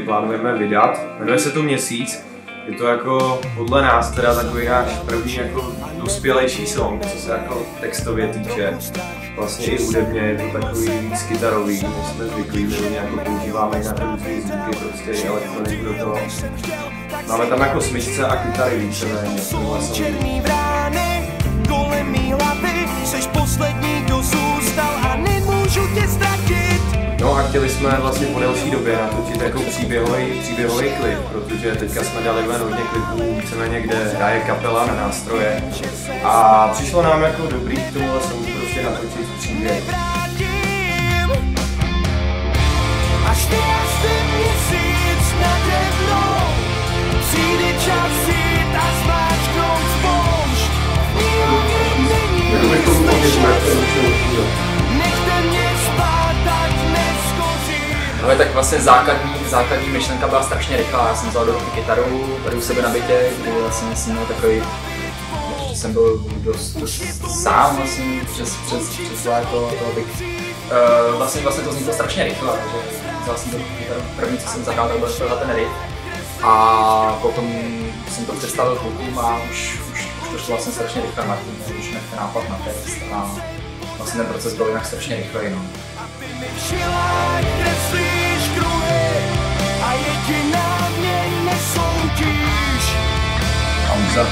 plánujeme vydat. Jmenuje se to Měsíc. Je to jako podle nás teda takový náš první jako dospělejší song, co se jako textově týče. Vlastně i hudebně je to takový víc kytarový, než jsme zvyklí, že jako používáme na různé zvuky, prostě elektroniku do toho. Máme tam jako smyčce a kytary víceméně. No a chtěli jsme vlastně po delší době natočit jako příběhový klip, protože teďka jsme dali ven hodně klipů víceméně, kde hraje kapela na nástroje. A přišlo nám jako dobrý k tomuhle songu prostě natočit příběh. Až ty měsíc nade mnou, přijde čas jít a zmáčknout spoušť. Nechte mě spát, ať neskoří. Ale tak vlastně základní myšlenka byla strašně rychlá. Já jsem vzal do kytaru tady u sebe na bytě, kdy vlastně jsem měl takový, že jsem byl dost sám vlastně přes léto, vlastně to vzniklo strašně rychle, takže vzal jsem to kytaru, první co jsem zahrál, byl ten riff a potom jsem to představil klukům a už to šlo vlastně strašně rychle, Martin, už nechte nápad na text a vlastně ten proces byl jinak strašně rychlej, no. Pauza.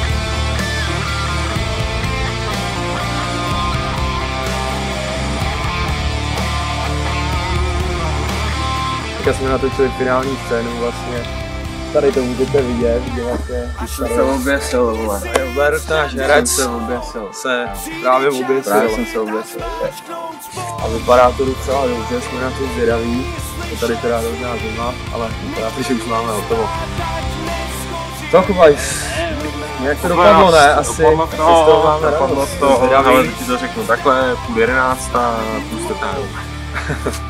Teďka jsme natočili finální scénu vlastně. Tady to můžete vidět, kde vlastně... Už jsem se oběsil, vole. Robert, náš herec, se právě oběsil. Právě jsem se oběsil. A vypadá to docela dobře, jsme na to zvědaví. To tady teda hrozná zima, ale vypadá to, že už máme hotovo. Co, Kubajs? Jak to dopadlo, ne? Asi z toho máme radost. Ale ti to řeknu, takhle 10:30 a půl 11.